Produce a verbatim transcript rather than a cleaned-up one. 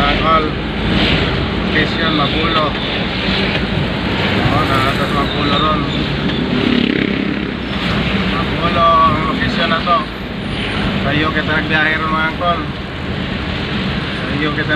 mga angkol. Location Magulo. Oo, nakatas Magulo ron. Magulo ang location na to. Sa iyo kita nagbiyahe ron mga angkol. Sa iyo kita